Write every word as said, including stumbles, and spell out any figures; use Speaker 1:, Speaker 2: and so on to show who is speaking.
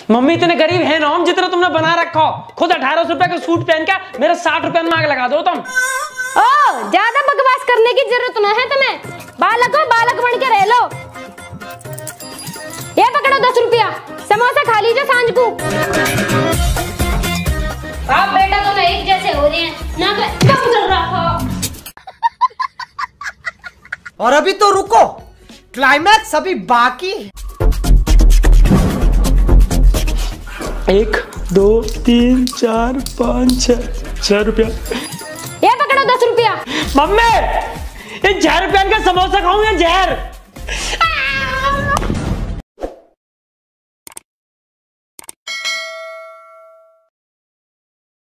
Speaker 1: Mummy इतने गरीब है ना हम जितना तुमने बना रखा हो। खुद अठारह सौ रुपए का सूट पहन के मेरा साठ रुपए में आग लगा दो तुम।
Speaker 2: ओ ज्यादा बकवास करने की जरूरत न है तुम्हें। बालक हो बालक बन के रह लो। ये पकड़ो दस रुपया, समोसा खा लीजिए सांझ को। आप बेटा दोनों एक जैसे हो रहे हैं ना, कब चल रहा हो।
Speaker 3: और अभी तो रुको, क्लाइमैक्स अभी बाकी है।
Speaker 1: एक दो तीन चार पाँच छह छह रुपया।
Speaker 2: ये पकड़ो दस रुपया।
Speaker 1: मम्मी ये जहर पहन के समोसा खाऊं या जहर?